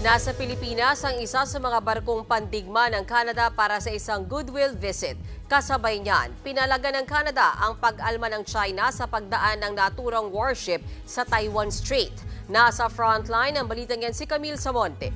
Nasa Pilipinas ang isa sa mga barkong pandigma ng Canada para sa isang goodwill visit. Kasabay niyan, pinalaga ng Canada ang pag-alma ng China sa pagdaan ng naturang warship sa Taiwan Strait. Nasa frontline ang balitang yan si Camille Samonte.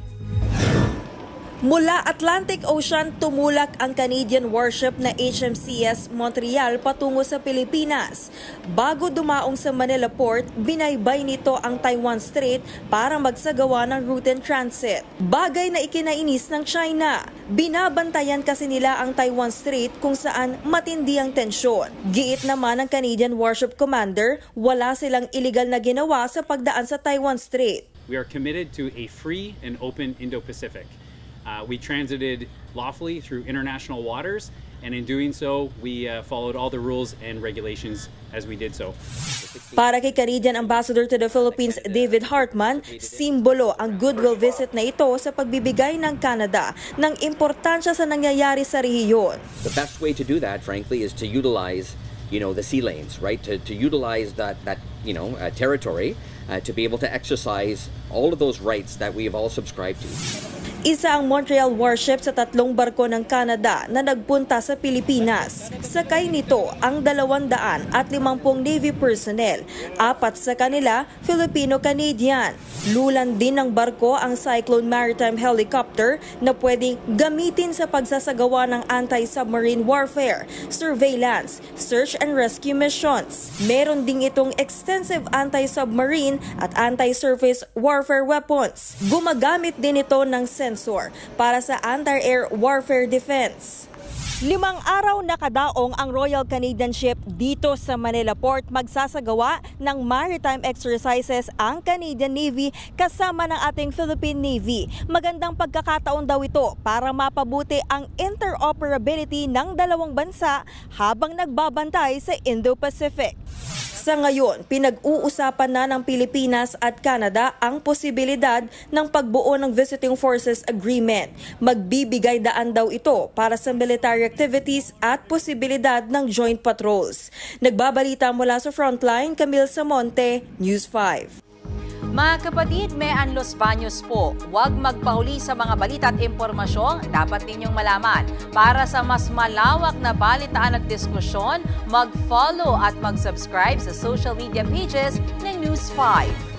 Mula Atlantic Ocean, tumulak ang Canadian warship na HMCS Montreal patungo sa Pilipinas. Bago dumaong sa Manila Port, binaybay nito ang Taiwan Strait para magsagawa ng routine transit. Bagay na ikinainis ng China. Binabantayan kasi nila ang Taiwan Strait kung saan matindi ang tensyon. Giit naman ng Canadian Warship Commander, wala silang illegal na ginawa sa pagdaan sa Taiwan Strait. We are committed to a free and open Indo-Pacific. We transited lawfully through international waters, and in doing so, we followed all the rules and regulations as we did so. Para kay Canadian Ambassador to the Philippines, David Hartman, simbolo ang goodwill visit na ito sa pagbibigay ng Canada ng importansya sa nangyayari sa rehiyon. The best way to do that, frankly, is to utilize, the sea lanes, right? To utilize that territory to be able to exercise all of those rights that we have all subscribed to. Isa ang Montreal warship sa 3 barko ng Canada na nagpunta sa Pilipinas. Sakay nito ang 250 Navy personnel. 4 sa kanila, Filipino-Canadian. Lulan din ng barko ang Cyclone Maritime Helicopter na pwedeng gamitin sa pagsasagawa ng anti-submarine warfare, surveillance, search and rescue missions. Meron ding itong extensive anti-submarine at anti-surface warfare weapons. Gumagamit din ito ng sensor para sa anti-air warfare defense. 5 araw nakadaong ang Royal Canadian Ship dito sa Manila Port. Magsasagawa ng maritime exercises ang Canadian Navy kasama ng ating Philippine Navy. Magandang pagkakataon daw ito para mapabuti ang interoperability ng dalawang bansa habang nagbabantay sa Indo-Pacific. Sa ngayon, pinag-uusapan na ng Pilipinas at Canada ang posibilidad ng pagbuo ng Visiting Forces Agreement. Magbibigay daan daw ito para sa military activities at posibilidad ng joint patrols. Nagbabalita mula sa Frontline, Camille Samonte, News 5. Mga kapatid, Mean Los Baños po. Huwag magpahuli sa mga balita at impormasyong dapat ninyong malaman. Para sa mas malawak na balitaan at diskusyon, mag-follow at mag-subscribe sa social media pages ng News 5.